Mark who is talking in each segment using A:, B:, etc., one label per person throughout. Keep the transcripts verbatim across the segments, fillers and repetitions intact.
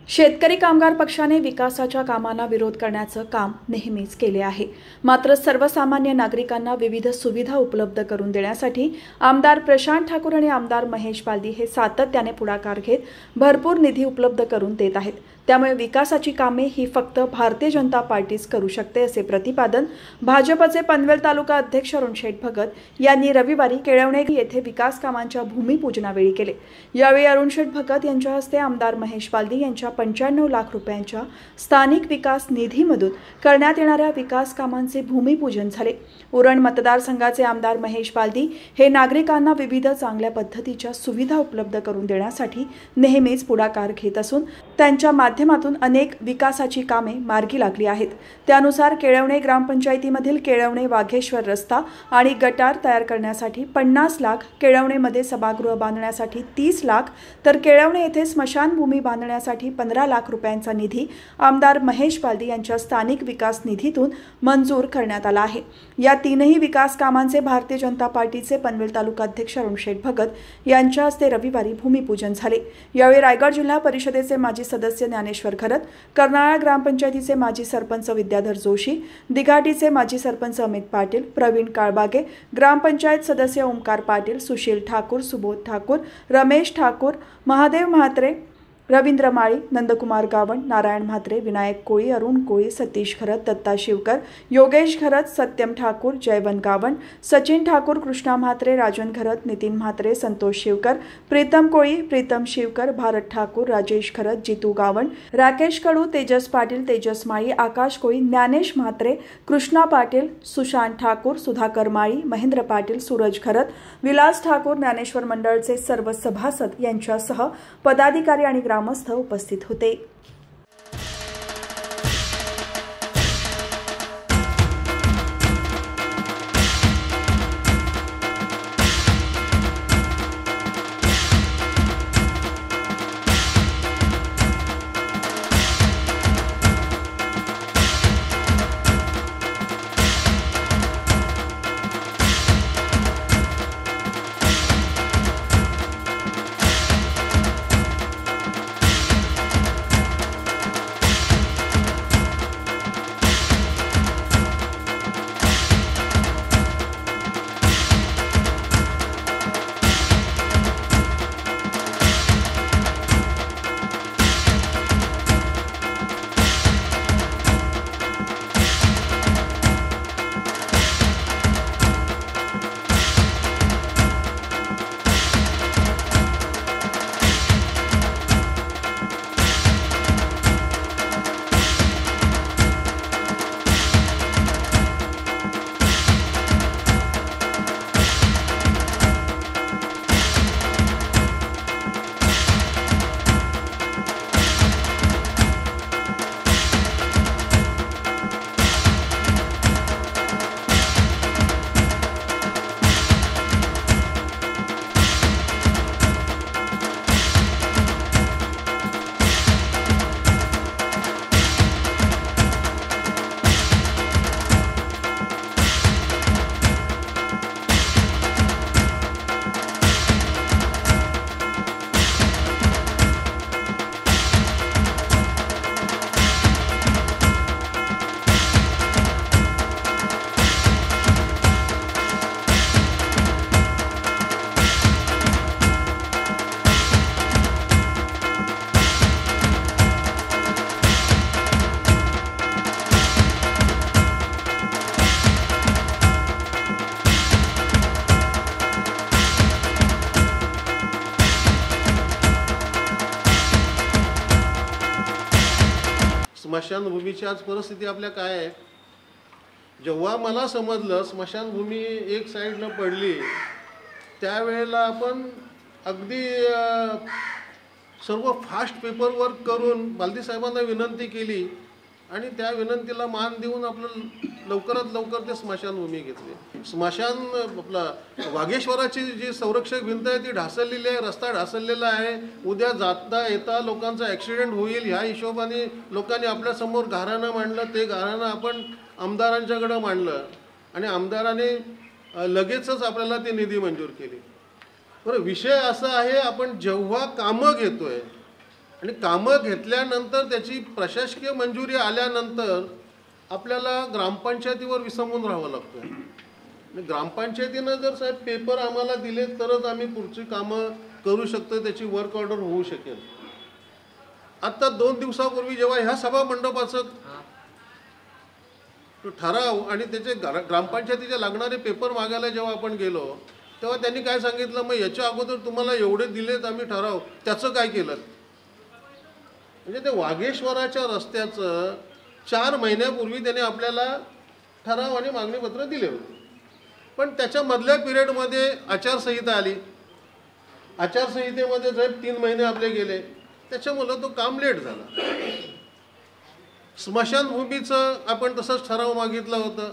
A: शेतकरी कामगार पक्षाने विकासाच्या कामांना विरोध करण्याचं काम नेहमीच केले आहे। मात्र सर्वसामान्य नागरिकांना विविध सुविधा उपलब्ध करून देण्यासाठी आमदार प्रशांत ठाकूर आणि आमदार महेश बालदी हे सातत्याने पुढाकार घेत भरपूर निधी उपलब्ध करून देत आहेत। त्यामुळे विकासाची कामे ही फक्त भारतीय जनता पार्टीच करू शकते असे प्रतिपादन भाजपचे पनवेल तालुका अध्यक्ष अरुणशेठ भगत यांनी रविवारी केळवणे येथे विकास कामांच्या भूमिपूजनावेळी केले। यावेळी अरुणशेठ भगत यांच्या हस्ते आमदार महेश बालदी यांच्या पंच्याण्णव लाख रुपयांच्या स्थानिक विकास निधीमधून करण्यात येणाऱ्या विकास कामांचे भूमिपूजन झाले। उरण मतदारसंघाचे आमदार महेश बालदी हे नागरिकांना विविध चांगल्या पद्धतीच्या सुविधा उपलब्ध करून देण्यासाठी नेहमीच पुढाकार घेत असून त्यांच्या माध्यमातून अनेक विकासाची कामे मार्गी लागली आहेत। त्यानुसार केळवणे ग्रामपंचायतीमधील केळवणे वाघेश्वर रस्ता आणि गटार तयार करण्यासाठी पन्नास लाख, केळवणेमध्ये सभागृह बांधण्यासाठी तीस लाख तर केळवणे येथे स्मशानभूमी बांधण्यासाठी पंधरा लाख रुपयांचा निधी आमदार महेश बालदी यांच्या स्थानिक विकास निधीतून मंजूर करण्यात आला आहे। या तीनही विकास कामांचे भारतीय जनता पार्टीचे पनवेल तालुका अध्यक्ष अरुणशेठ भगत यांच्या हस्ते रविवारी भूमिपूजन झाले। यावेळी रायगड जिल्हा परिषदेचे माजी सदस्य ज्ञानेश्वर खरत, कर्नाळा ग्रामपंचायतीचे माजी सरपंच विद्याधर जोशी, दिघाटीचे माजी सरपंच अमित पाटील, प्रवीण काळबागे, ग्रामपंचायत सदस्य ओमकार पाटील, सुशील ठाकूर, सुबोध ठाकूर, रमेश ठाकूर, महादेव म्हात्रे, रवींद्र माळी, नंदकुमार गावण, नारायण म्हात्रे, विनायक कोळी, अरुण कोळी, सतीश खरत, दत्ता शिवकर, योगेश खरत, सत्यम ठाकूर, जयवंत गावण, सचिन ठाकूर, कृष्णा म्हात्रे, राजन खरत, नितीन म्हात्रे, संतोष शिवकर, प्रीतम कोळी, प्रीतम शिवकर, भारत ठाकूर, राजेश खरत, जितू गावण, राकेश कडू, तेजस पाटील, तेजस माळी, आकाश कोळी, ज्ञानेश म्हात्रे, कृष्णा पाटील, सुशांत ठाकूर, सुधाकर माळी, महेंद्र पाटील, सूरज खरत, विलास ठाकूर, ज्ञानेश्वर मंडळचे सर्व सभासद यांच्यासह पदाधिकारी आणि ग्रामस्थ उपस्थित होते।
B: स्मशानभूमीची आज परिस्थिती आपल्या काय आहे? जेव्हा मला समजलं स्मशानभूमी एक साईडनं पडली त्यावेळेला आपण अगदी सर्व फास्ट पेपरवर्क करून बालदी साहेबांना विनंती केली आणि त्या विनंतीला मान देऊन आपलं लवकरात लवकर ते स्मशानभूमी घेतली। स्मशान आपला वाघेश्वराची जी संरक्षक भिंत आहे ती ढासळलेली आहे, रस्ता ढासळलेला आहे, उद्या जाता येता लोकांचा ॲक्सिडेंट होईल ह्या हिशोबाने लोकांनी आपल्यासमोर गाऱ्हाणं मांडलं। ते गाऱ्हाणं आपण आमदारांच्याकडे मांडलं आणि आमदाराने लगेचच आपल्याला ती निधी मंजूर केली। बरं, विषय असा आहे आपण जेव्हा कामं घेतोय आणि कामं घेतल्यानंतर त्याची प्रशासकीय मंजुरी आल्यानंतर आपल्याला ग्रामपंचायतीवर विसंबून राहावं लागतं. आणि ग्रामपंचायतीनं जर साहेब पेपर आम्हाला दिले तरच आम्ही पुढची कामं करू शकतो, त्याची वर्क ऑर्डर होऊ शकेल. आता दोन दिवसापूर्वी जेव्हा ह्या सभा मंडपाचं ठराव आणि त्याचे ग्रामपंचायतीचे लागणारे पेपर मागायला जेव्हा आपण गेलो तेव्हा त्यांनी काय सांगितलं, मग याच्या अगोदर तुम्हाला एवढे दिलेत आम्ही ठराव, त्याचं काय केलं? म्हणजे ते वाघेश्वराच्या रस्त्याचं चार महिन्यापूर्वी त्याने आपल्याला ठराव आणि मागणीपत्र दिले होते, पण त्याच्या मधल्या पिरियडमध्ये आचारसंहिता आली. आचारसंहितेमध्ये जर तीन महिने आपले गेले, त्याच्यामुळं तो काम लेट झाला. स्मशानभूमीचं आपण तसंच ठराव मागितलं होतं,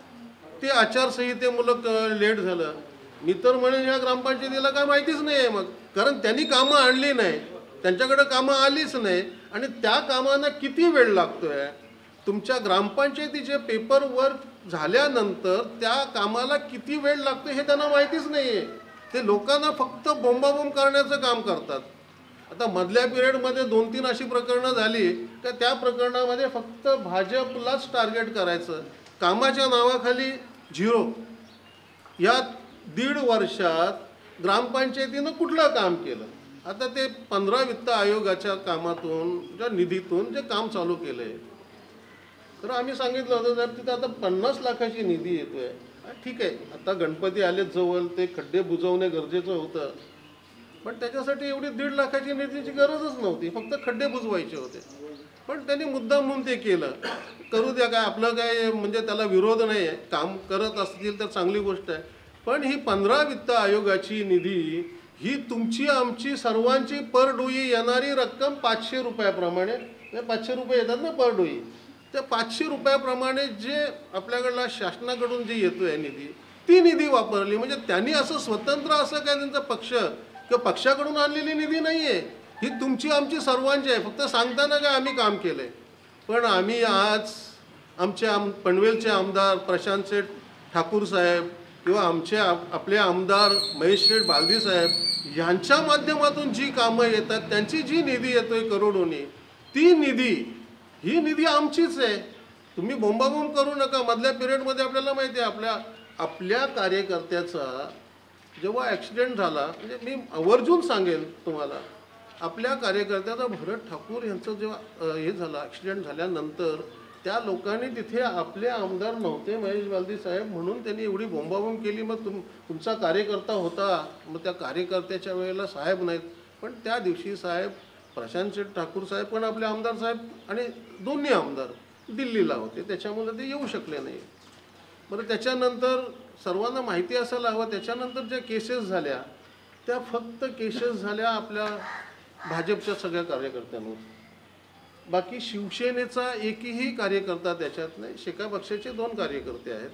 B: ते आचारसंहितेमुळं लेट झालं. मी तर म्हणेन ह्या ग्रामपंचायतीला काय माहितीच नाही आहे मग, कारण त्यांनी कामं आणली नाही, त्यांच्याकडे कामं आलीच नाही. आणि त्या कामांना किती वेळ लागतोय? तुमच्या ग्रामपंचायतीचे पेपर वर्क झाल्यानंतर त्या कामाला किती वेळ लागतो हे त्यांना माहितीच नाही आहे. ते लोकांना फक्त बोंबाबोंब करण्याचं काम करतात. आता मधल्या पिरियडमध्ये दोन तीन अशी प्रकरणं झाली तर त्या प्रकरणामध्ये फक्त भाजपलाच टार्गेट करायचं, कामाच्या नावाखाली झिरो. या दीड वर्षात ग्रामपंचायतीनं कुठलं काम केलं? आता ते पंधरा वित्त आयोगाच्या कामातून ज्या निधीतून जे काम चालू केलं आहे, तर आम्ही सांगितलं होतं जर तिथं आता पन्नास लाखाची निधी येतोय, ठीक आहे, आता गणपती आले जवळ, ते खड्डे बुजवणे गरजेचं होतं, पण त्याच्यासाठी एवढी दीड लाखाची निधीची गरजच नव्हती, फक्त खड्डे बुजवायचे होते. पण त्यांनी मुद्दाम म्हणून ते केलं. करू द्या, काय आपलं काय म्हणजे त्याला विरोध नाही आहे, काम करत असतील तर चांगली गोष्ट आहे. पण ही पंधरा वित्त आयोगाची निधी ही तुमची आमची सर्वांची पर डोई येणारी रक्कम पाचशे रुपयाप्रमाणे, पाचशे रुपये येतात ना पर डोई, त्या पाचशे रुपयाप्रमाणे जे आपल्याकडला शासनाकडून जे येतोय निधी, ती निधी वापरली. म्हणजे त्यांनी असं स्वतंत्र असं काय त्यांचा पक्ष किंवा पक्षाकडून आणलेली निधी नाही आहे, ही तुमची आमची सर्वांची आहे. फक्त सांगताना काय आम्ही काम केलं आहे. पण आम्ही आज आमचे आम पनवेलचे आमदार प्रशांत शेठ ठाकूर साहेब किंवा आमचे आपले आमदार महेश शेठ बालदी साहेब यांच्या माध्यमातून जी कामं येतात, त्यांची जी निधी येतोय करोडोनी, ती निधी ही निधी आमचीच आहे. तुम्ही बोंबाबोंब करू नका. मधल्या पिरियडमध्ये आपल्याला माहिती आहे, आपल्या आपल्या कार्यकर्त्याचा जेव्हा ॲक्सिडेंट झाला, म्हणजे मी आवर्जून सांगेन तुम्हाला, आपल्या कार्यकर्त्याचा भरत ठाकूर यांचं जेव्हा हे झालं ॲक्सिडेंट झाल्यानंतर त्या लोकांनी तिथे आपले आमदार नव्हते महेश बालदी साहेब म्हणून त्यांनी एवढी बोंबाबोंब केली. मग तुम तुमचा कार्यकर्ता होता, मग त्या कार्यकर्त्याच्या वेळेला साहेब नाहीत, पण त्या दिवशी साहेब प्रशांत शेठ ठाकूर साहेब पण आपले आमदार साहेब आणि दोन्ही आमदार दिल्लीला होते, त्याच्यामुळे ते येऊ शकले नाही. बरं, त्याच्यानंतर सर्वांना माहिती असायला हवं, त्याच्यानंतर ज्या केसेस झाल्या त्या फक्त केसेस झाल्या आपल्या भाजपच्या सगळ्या कार्यकर्त्यांवर. बाकी शिवसेनेचा एकही कार्यकर्ता त्याच्यात नाही. शेका पक्षाचे दोन कार्यकर्ते आहेत,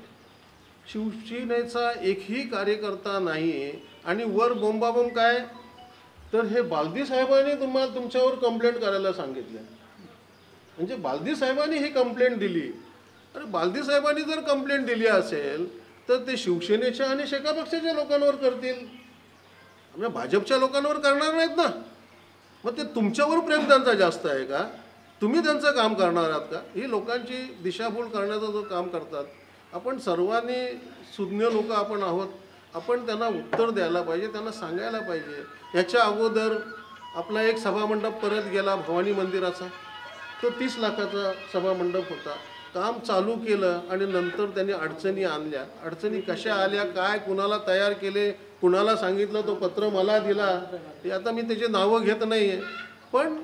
B: शिवसेनेचा एकही कार्यकर्ता नाही. आणि वर बोंबाबोंब काय, तर हे बालदी साहेबांनी तुम्हाला तुमच्यावर कंप्लेंट करायला सांगितलं. म्हणजे बालदी साहेबांनी ही कंप्लेंट दिली. अरे बालदी साहेबांनी जर कंप्लेंट दिली असेल तर ते शिवसेनेच्या आणि शेका पक्षाच्या लोकांवर करतील, म्हणजे भाजपच्या लोकांवर करणार नाहीत ना. मग ते तुमच्यावर प्रेम त्यांचा जास्त आहे का? तुम्ही त्यांचं काम करणार आहात का? ही लोकांची दिशाभूल करण्याचं जो काम करतात. आपण सर्वांनी सुज्ञ लोक आपण आहोत, आपण त्यांना उत्तर द्यायला पाहिजे, त्यांना सांगायला पाहिजे. याच्या अगोदर आपला एक सभामंडप परत गेला भवानी मंदिराचा, तो तीस लाखाचा सभामंडप होता. काम चालू केलं आणि नंतर त्यांनी अडचणी आणल्या. अडचणी कशा आल्या, काय, कुणाला तयार केले, कुणाला सांगितलं, तो पत्र मला दिला, ते आता मी त्याची नावं घेत नाही आहे. पण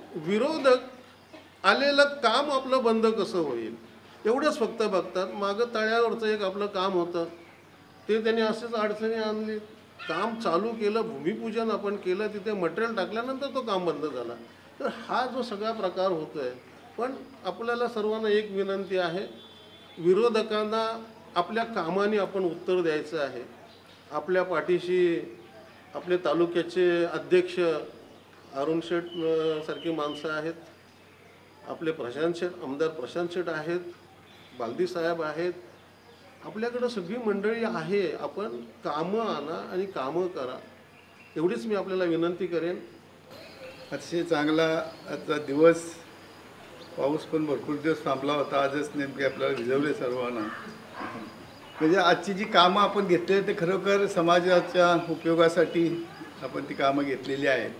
B: विरोधक आलेलं काम आपलं बंद कसं होईल एवढंच फक्त बघतात. मागं तळ्यावरचं एक आपलं काम होतं, ते त्यांनी असेच अडचणी आणली. काम चालू केलं, भूमिपूजन आपण केलं, तिथे मटेरियल टाकल्यानंतर तो काम बंद झाला. तर हा जो सगळा प्रकार होतो आहे. पण आपल्याला सर्वांना एक विनंती आहे, विरोधकांना आपल्या कामाने आपण उत्तर द्यायचं आहे. आपल्या पाठीशी आपले तालुक्याचे अध्यक्ष अरुण शेठ सारखी माणसं आहेत, आपले प्रशांत शेठ आमदार प्रशांत शेठ आहेत, बालदी साहेब आहेत, आपल्याकडं सगळी मंडळी आहे. आपण कामं आणा आणि कामं करा, एवढीच मी आपल्याला विनंती करेन.
C: अतिशय चांगला आजचा दिवस. पाऊस पण भरपूर दिवस थांबला होता, आजच नेमके आपल्याला भिजवले सर्वांना. म्हणजे आजची जी कामं आपण घेतली ते खरोखर समाजाच्या उपयोगासाठी आपण ती कामं घेतलेली आहेत.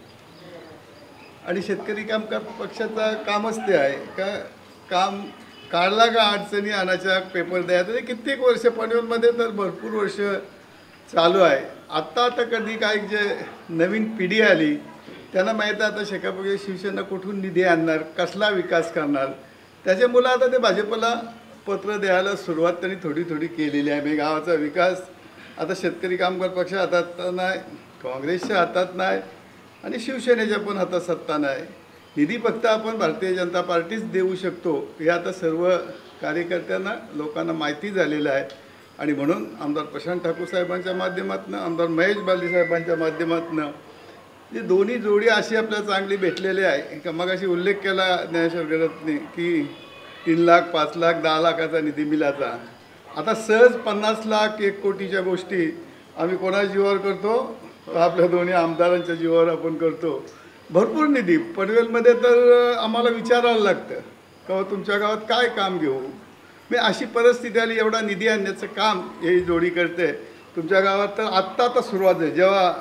C: आणि शेतकरी कामगार पक्षाचं कामच ते आहे का काम काढला का अडचणी आणायच्या पेपर द्यायचा. ते कित्येक वर्ष पनवेलमध्ये तर भरपूर वर्ष चालू आहे. आत्ता आता कधी काय जे नवीन पिढी आली त्यांना माहीत आहे आता शेकापक्षी शिवसेना कुठून निधी आणणार, कसला विकास करणार. त्याच्यामुळं आता ते भाजपला पत्र द्यायला सुरुवात त्यांनी थोडी थोडी केलेली आहे. म्हणजे गावाचा विकास आता शेतकरी कामगार पक्ष हातात नाही, काँग्रेसच्या हातात नाही आणि शिवसेनेच्या पण हातात सत्ता नाही. निधी फक्त आपण भारतीय जनता पार्टीच देऊ शकतो हे आता सर्व कार्यकर्त्यांना लोकांना माहिती झालेलं आहे. आणि म्हणून आमदार प्रशांत ठाकूर साहेबांच्या माध्यमातून, आमदार महेश बालदी साहेबांच्या माध्यमातून जे दोन्ही जोडी अशी आपल्याला चांगली भेटलेली आहे का मग अशी उल्लेख केला ज्ञानेश्वर गडतने की तीन लाख पाच लाख दहा लाखाचा निधी मिळाचा. आता सहज पन्नास लाख एक कोटीच्या गोष्टी आम्ही कोणाच्या जीवावर करतो, आपल्या दोन्ही आमदारांच्या जीवावर आपण करतो. भरपूर निधी पनवेलमध्ये तर आम्हाला विचारायला लागतं का तुमच्या गावात काय काम घेऊ. मी अशी परिस्थिती आली, एवढा निधी आणण्याचं काम ही जोडी करते. तुमच्या गावात तर आत्ता आता सुरुवात आहे. जेव्हा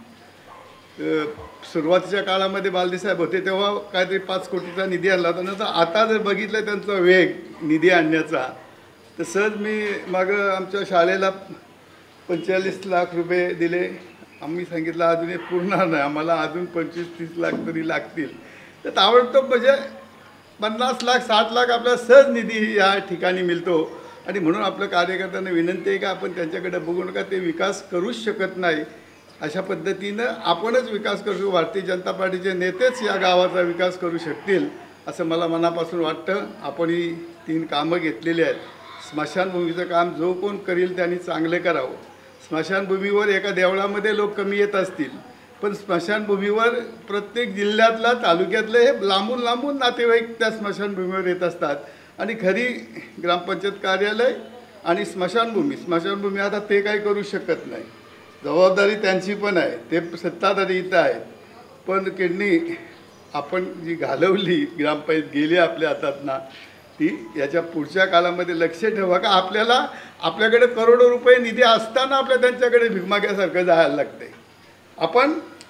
C: सुरुवातीच्या काळामध्ये बालदीसाहेब होते तेव्हा काहीतरी पाच कोटीचा निधी आणला होता. नंतर आता जर बघितलं त्यांचा वेग निधी आणण्याचा तर सहज मी मागं आमच्या शाळेला पंचेचाळीस लाख रुपये दिले. आम्ही सांगितलं अजून हे पुरणार नाही, आम्हाला अजून पंचवीस तीस लाख तरी लागतील. तर ताबडतोब म्हणजे पन्नास लाख साठ लाख आपल्याला सहज निधी या ठिकाणी मिळतो. आणि म्हणून आपल्या कार्यकर्त्यांना विनंती आहे का आपण त्यांच्याकडे बघू नका, ते विकास करूच शकत नाही. अशा पद्धतीनं आपणच विकास करू, भारतीय जनता पार्टीचे नेतेच या गावाचा विकास करू शकतील असं मला मनापासून वाटतं. आपण ही तीन कामं घेतलेली आहेत. स्मशानभूमीचं काम जो कोण करील त्यांनी चांगले करावं. स्मशानभूमीवर एका देवळामध्ये लोक कमी येत असतील, पण स्मशानभूमीवर प्रत्येक जिल्ह्यातला तालुक्यातले हे लांबून लांबून नातेवाईक त्या स्मशानभूमीवर येत असतात. आणि खरी ग्रामपंचायत कार्यालय आणि स्मशानभूमी स्मशानभूमी आता ते काही करू शकत नाही, जबाबदारी त्यांची पण आहे. ते सत्ताधारी इथं आहेत, पण किडनी आपण जी घालवली ग्रामपंचायत गेली आपल्या हातातना ती याच्या पुढच्या काळामध्ये लक्ष ठेवा का आपल्याला आपल्याकडे करोडो रुपये निधी असताना आपल्या त्यांच्याकडे भिकमाग्यासारखं जायला लागते. आपण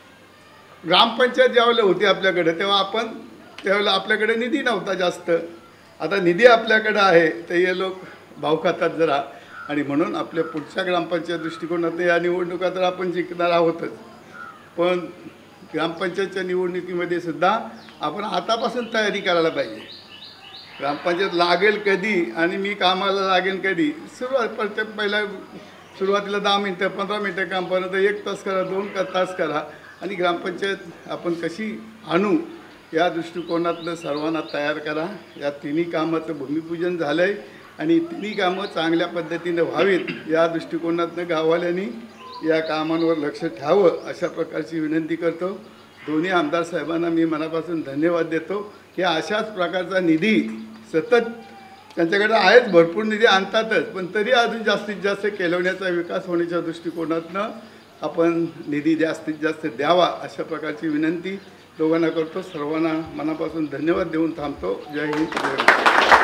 C: ग्रामपंचायत ज्यावेळेला होती आपल्याकडे तेव्हा आपण त्यावेळेला आपल्याकडे निधी नव्हता जास्त. आता निधी आपल्याकडे आहे तर हे लोक भाव खातात जरा. आणि म्हणून आपल्या पुढच्या ग्रामपंचायत दृष्टिकोनात या निवडणुका तर आपण जिंकणार आहोतच, पण ग्रामपंचायतच्या निवडणुकीमध्ये सुद्धा आपण आतापासून तयारी करायला पाहिजे. ग्रामपंचायत लागेल कधी आणि मी कामाला लागेल कधी. सुरुवात प्रत्येक पहिल्या सुरुवातीला दहा मिनटं पंधरा मिनटं काम पर्यंत एक तास करा, दोन तास करा. आणि ग्रामपंचायत आपण कशी आणू या दृष्टिकोनातनं सर्वांना तयार करा. या तिन्ही कामाचं भूमिपूजन झालं आहे आणि तिन्ही कामं चांगल्या पद्धतीने व्हावीत या दृष्टिकोनातनं गाववाल्यांनी या कामांवर लक्ष ठेवावं अशा प्रकारची विनंती करतो. दोन्ही आमदार साहेबांना मी मनापासून धन्यवाद देतो की अशाच प्रकारचा निधी सतत त्यांच्याकडे आहेच, भरपूर निधी आणतातच, पण तरी अजून जास्तीत जास्त केलवण्याचा विकास होण्याच्या दृष्टिकोनातनं आपण निधी जास्तीत जास्त द्यावा अशा प्रकारची विनंती दोघांना करतो. सर्वांना मनापासून धन्यवाद देऊन थांबतो. जय हिंद, जय महाराष्ट्र.